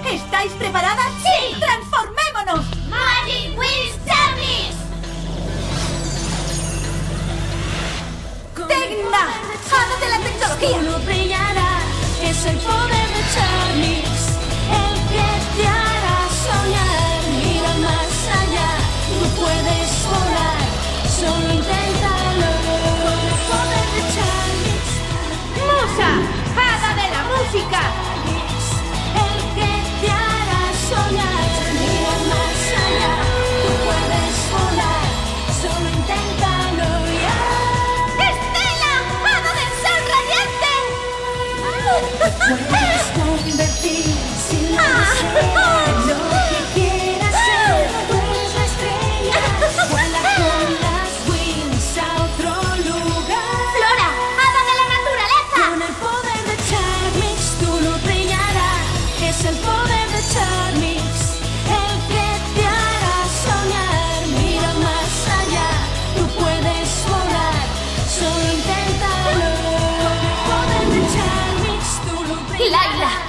¿Estáis preparadas? ¡Sí! ¡Transformémonos! ¡Magic Wings Charmix! ¡Tecna! ¡Hada de la tecnología! Uno brillará, es el poder de Charmix, el que te hará soñar. Mira más allá, tú puedes volar, solo inténtalo. Con el poder de Charmix, ¡Musa! ¡Hada de la música! el que te hará soñar. Mira más allá, tú puedes volar, solo inténtalo ya. ¡Estela! ¡Hada del sol radiante! Puedes convertir sin en lo que quieras ser. Tú eres la estrella, vuela con las wings a otro lugar. ¡Flora! ¡Hada de la naturaleza! Con el poder de Charmix tú no brillarás. Es el poder de Charmix, el que te hará soñar. Mira más allá, tú puedes volar, solo inténtalo. Con el poder de Charmix tú no brillarás. ¡Laila!